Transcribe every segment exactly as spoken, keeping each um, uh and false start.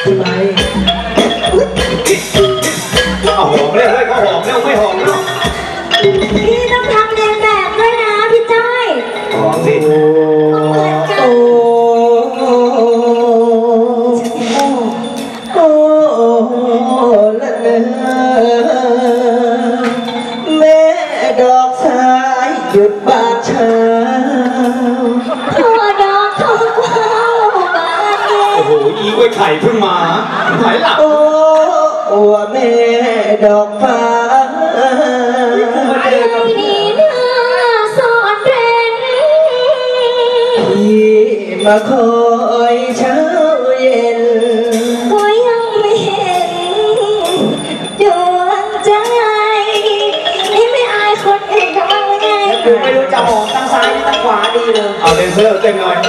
ทำไมเอาหอมเลยเฮ้ยเขาหอมแล้วไม่หอมแล้วพี่ต้องทำเรียนแบบด้วยนะพี่จ้อยหอมสิโอ้โอ้ละเนอแม่ดอกสายหยุดบานเช้าพ่อดอกทองกวาวบานเย็นโอ้โหอีกล้วยไข่เพิ่งมาหายหลับโอ้โอ้แม่ดอกฟ้าไอ้นี่น่าสอนเร้นที่มาคอยเช้าเย็นก็ยังไม่เห็นดวงใจนี่ไม่อายคนอื่นเขาบ้างไงคือไม่รู้จะมองตั้งซ้ายตั้งขวาดีเลยเอาเดนเซอร์เต้นหน่อย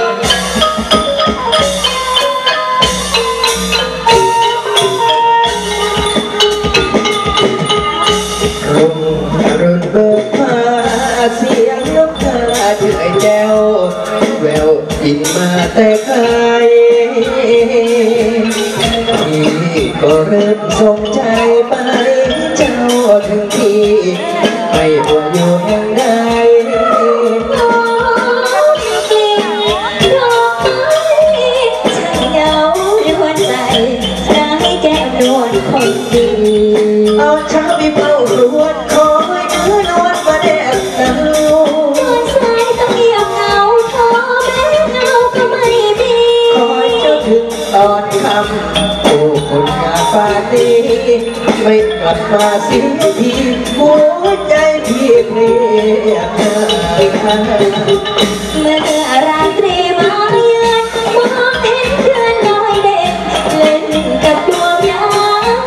รุ่งรุ่นเบิกฟ้าเสียงนกกาเฉยแจ้วแววอินมาแต่ไกลพี่ก็เริ่มสนใจไปเจ้าถึงที่ไม่ว่าอยู่แห่งใดคนดีเอาช้าไปเฝ้ารวนคอยเนื้อนวลมาแดดหนาวนวลสายต้องเงียบเหงาท้อแม้เงาก็ไม่มีคอยเจ้าถึงตอนคำโอ้คนงามป่านนี้ไม่กลับมาสิ้นทีหัวใจพี่เพลียเมื่อราตรีมาเยือนมองเห็นเพื่อนลอยเด่นเล่นกับดวงดาว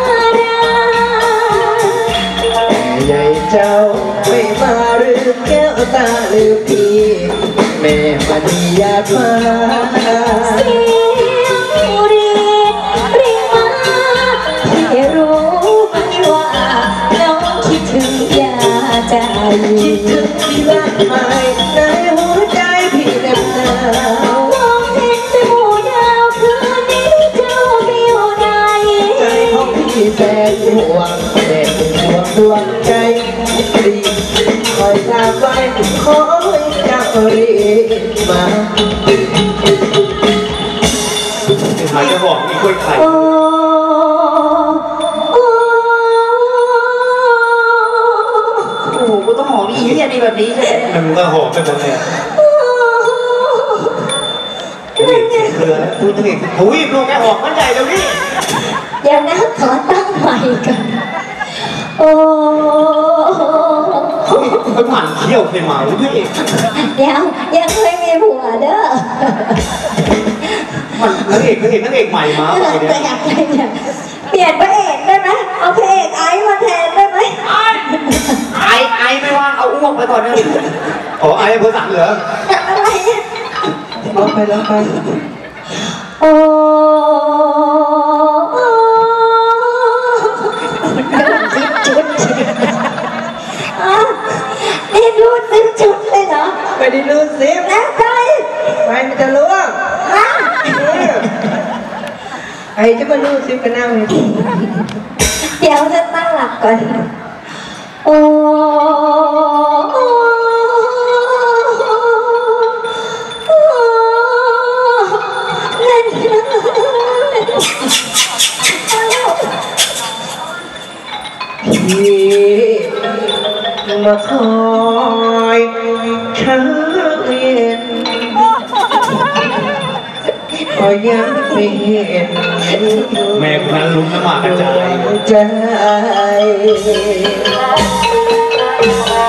ใหญ่เจ้าไม่มาหรือแก้วตาหรือพี่แม่มณียาฟ้าเสียงรีดรีมาพี่รู้ไหมว่าน้องคิดถึงยาใจคิดถึงที่รักใหม่ในหัวใจพี่แนบหนาวมองเห็นแต่หมู่ดาวคืนนี้เจ้าไปอยู่ไหนใจของพี่แสนห่วงแสนห่วงดวงใจรีคอยตามไว้คอยจะรีมาหายจะบอกมีกล้วยไข่โอ้โหกูต้องหอมอีเหี้ยนี่แบบนี้ใช่ไหมมันก็หอมไปหมดเลยเคือพูดถึงหูยลูกแกหอมมันใหญ่เดี๋ยวนี้เดี๋ยวนะขอตั้งใหม่กันโอ้เขาหมั่นเขี้ยวใส่หมาพี่เดี๋ยวยังไม่มีผัวเด้อมันนางเอกนางเอกนางเอกใหม่มาอะไรเนี่ยอยากอะไรเนี่ยเปลี่ยนพระเอกได้ไหมเอาพระเอกไอซ์มาแทนได้ไหมไอไอไอไม่ว่างเอาอ้วกไปก่อนเลยอ๋อไอซ์เพื่อสั่งเหรออะไรร้องไปร้องไปโอ้ชุดนี่รูดซิปชุดเลยเหรอไม่ได้รูดซิปนะใช่ไปมันจะล่วงไอ้จะมารูดซิปกันหน้าเลยเดี๋ยวจะตั้งหลักก่อนโอ้ที่มาคอยเช้าเย็นก็ยังไม่เห็นแม่คนนั้นลุ้นน้ำมากระจายใจ